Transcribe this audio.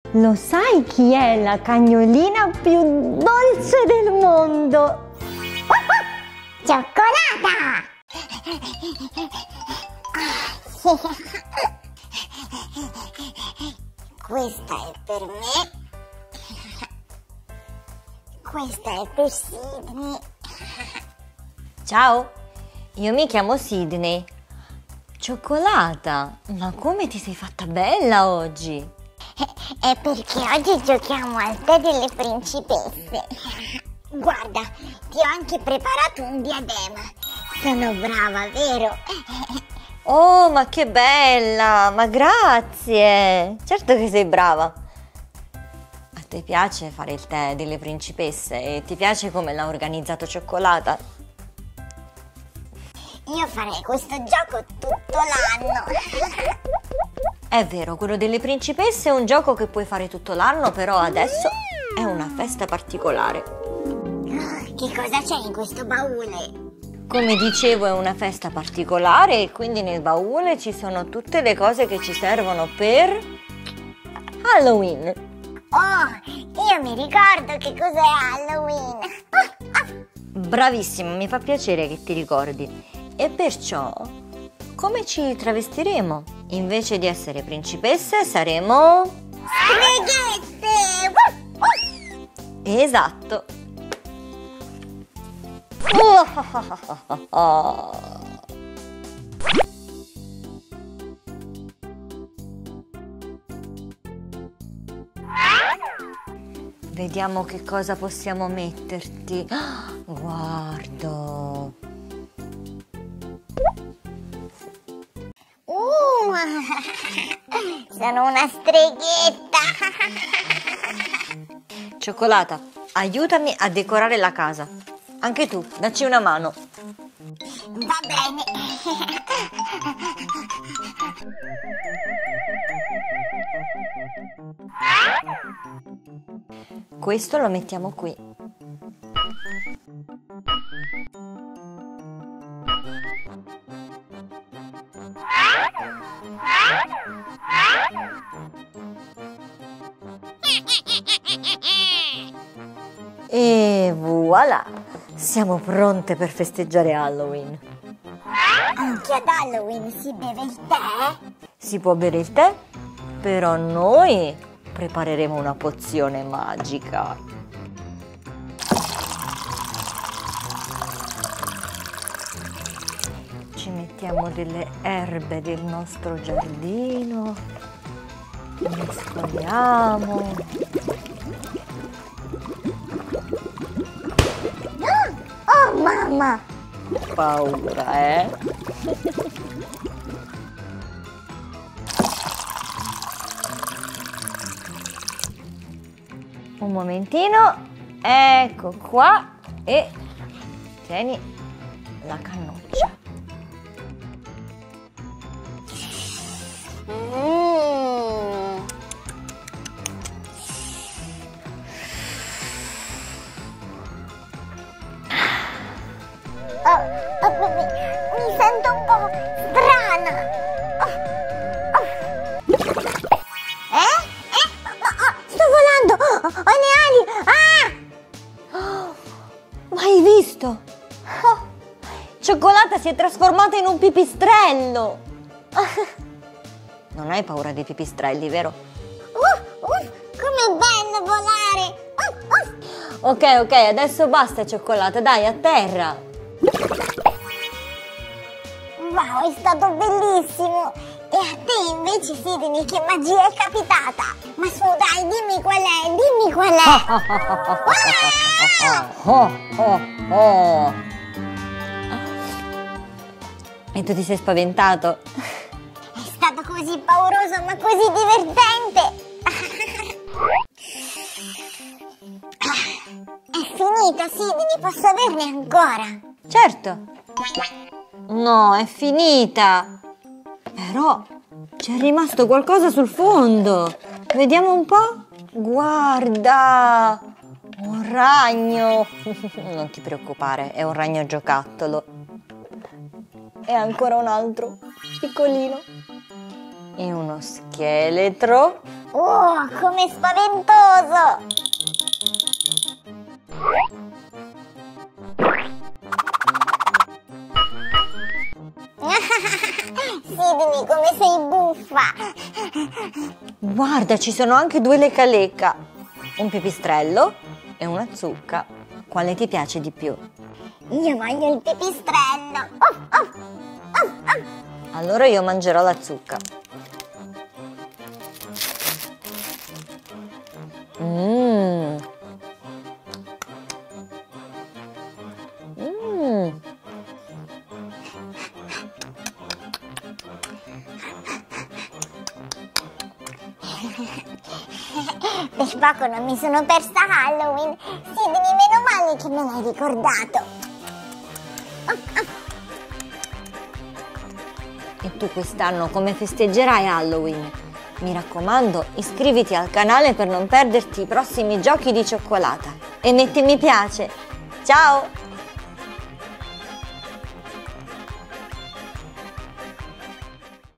Lo sai chi è la cagnolina più dolce del mondo? Cioccolata! Questa è per me. Questa è per Sidney. Ciao, io mi chiamo Sidney. Cioccolata, ma come ti sei fatta bella oggi? È perché oggi giochiamo al tè delle principesse. Guarda, ti ho anche preparato un diadema. Sono brava, vero? Oh, ma che bella! Ma grazie! Certo che sei brava. A te piace fare il tè delle principesse e ti piace come l'ha organizzato Cioccolata? Io farei questo gioco tutto l'anno. È vero, quello delle principesse è un gioco che puoi fare tutto l'anno, però adesso è una festa particolare. Che cosa c'è in questo baule? Come dicevo, è una festa particolare e quindi nel baule ci sono tutte le cose che ci servono per Halloween. Oh, io mi ricordo che cos'è Halloween. Bravissima, mi fa piacere che ti ricordi. E perciò, come ci travestiremo? Invece di essere principesse, saremo... Streghette! Esatto. Vediamo che cosa possiamo metterti. Guarda. Sono una streghetta. Cioccolata, aiutami a decorare la casa. Anche tu, dacci una mano. Va bene. Questo lo mettiamo qui. E voilà! Siamo pronte per festeggiare Halloween. Anche ad Halloween si beve il tè? Si può bere il tè, però noi prepareremo una pozione magica. Ci mettiamo delle erbe del nostro giardino, mescoliamo. Oh mamma! Paura, eh? Un momentino, ecco qua e tieni la cannuccia. Mi sento un po' strana. Sto volando! Ho le ali! Ma hai visto? Cioccolata si è trasformata in un pipistrello. Non hai paura dei pipistrelli, vero? Com'è bello volare! Ok, adesso basta Cioccolata, dai, a terra. Wow, è stato bellissimo! E a te invece, Sidney, che magia è capitata? Ma su, dai, dimmi qual è, dimmi qual è! E tu ti sei spaventato? È stato così pauroso, ma così divertente! È finita, Sidney, posso averne ancora? Certo. No, è finita. Però c'è rimasto qualcosa sul fondo. Vediamo un po'. Guarda, un ragno. Non ti preoccupare, è un ragno giocattolo. E ancora un altro, piccolino. e uno scheletro. Oh, com'è spaventoso! Sidney, come sei buffa! Guarda, ci sono anche 2 lecca-lecca, un pipistrello e una zucca. Quale ti piace di più? Io voglio il pipistrello! Allora io mangerò la zucca. Mmm. Mmm. Per poco non mi sono persa Halloween. Sidney, meno male che me l'hai ricordato. E tu quest'anno come festeggerai Halloween? Mi raccomando, iscriviti al canale per non perderti i prossimi giochi di cioccolata e metti mi piace. Ciao!